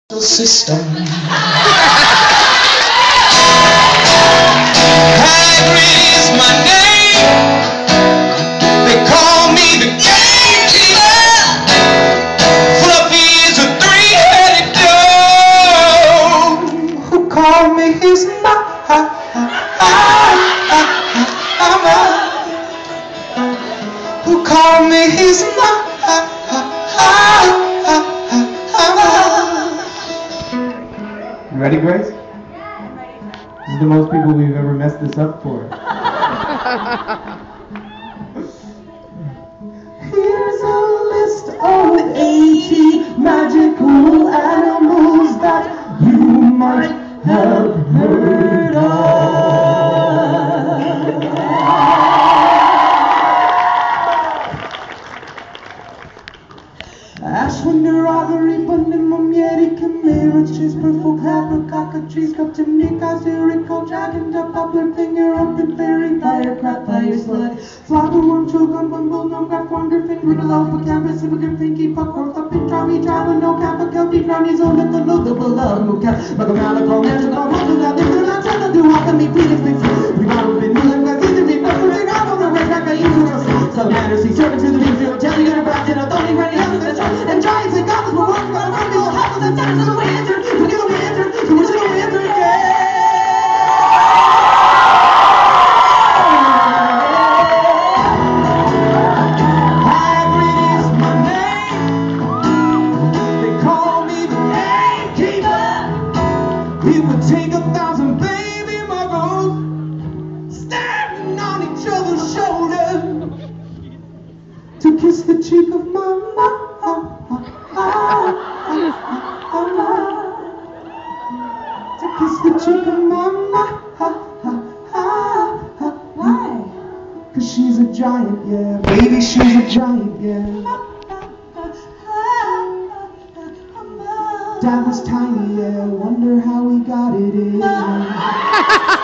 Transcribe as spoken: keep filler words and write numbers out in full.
System. Hagrid is my name. They call me the gamekeeper. Fluffy is a three-headed dog who call me his mama. Who call me his mama. You ready, Grace? This is the most people we've ever messed this up for. Here's a list of eighty magical animals that you might have heard of. Ashwinder, Augury, Bundim, Mumyeri, Chimera, Cheese, Purple, Clapper, Cockatrice, Cuptimney, Coserico, Dragon, Duck, Poplar, Finger, Open, Fairy, Firecraft, Fire, Slug, Flopperworm, Chogun, Bumble, Gnome, Graf, Horn, Griffin, Riddle, Alpha, Campus, Immigrant, Pinky, Puckworm, Thumping, Trommy, Java, No, Kappa, Kelpie, Brownies, Old, Little, Notable, Love, Moocat, Magamalico, Magical, Mountain, Little, Not Tell, Do, Alchemy, Phoenix, Bigfoot, we want to be Milan, Gazzy, Read, Buffalo, Ring, Alpha, the Red, Raka, Eagles, Salamander, Sea Serpent, to the Midfield, Jelly, and a Brass, and a Tony, Ready, and giants and goblins were walking on the road, all houses and centers, and we entered, we get we entered, so we're still we entered, yeah! Hagrid is my name, they call me the gamekeeper. It would take a thousand baby muggles standing on each other's shoulders to kiss the cheek of mama. To kiss the cheek of mama. Why? Cause she's a giant, yeah. Baby, she's a giant, yeah. Dad was tiny, yeah. Wonder how he got it in.